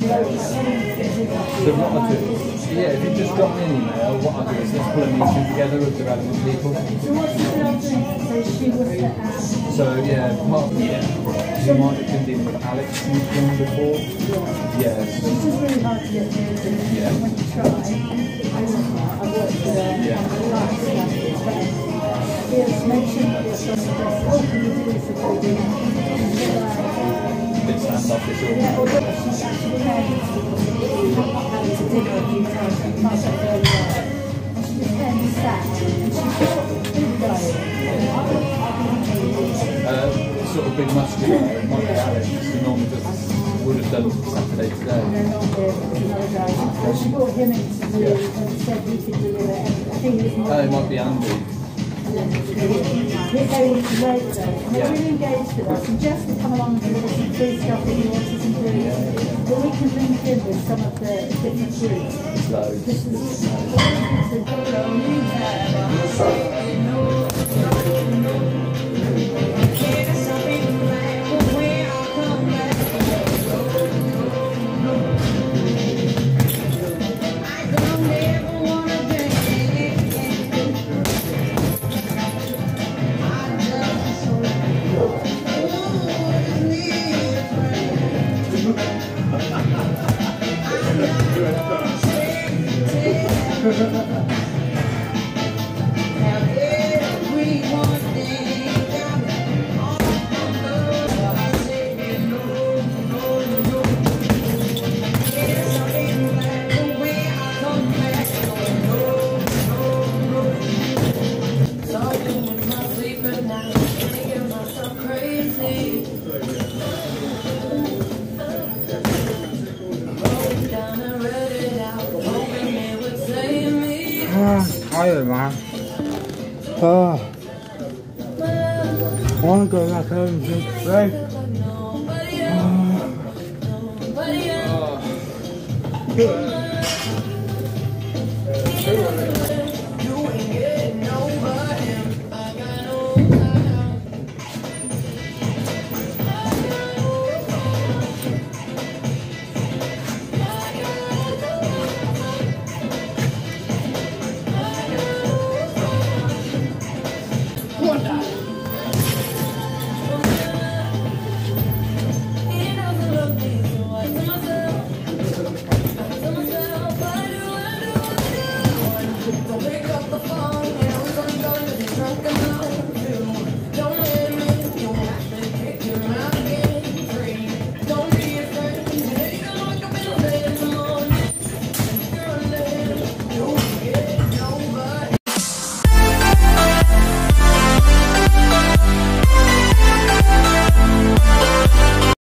So what I do, yeah, if you just drop me an email, what I do is let's put a meeting together with the relevant people. So what's the girl doing? So she was at So yeah, she might have been dealing with Alex who's been before. Yeah. It's just really hard to get through. Yeah. When you try, I worked with her on the last stuff. Yes, mention that it's on the desk. Oh, can you do this if we do? Bit standoffish or Yeah, or she's actually had to dinner a few times. She can't get very well. And she just came and sat. And she just did diet. sort of big muscular, it might be Alex, who normally just would have done Saturday today. And then on there was another guy. So she brought him in to do it and said he could do it. I think he was more. It might be Andy. They were great though, and they really engaged with us, and Jess would come along and do some free stuff that he wants us to do. But we can link in with some of the different groups. Loads. This is tired, man. Oh, I want to go back home and drink bread. Oh.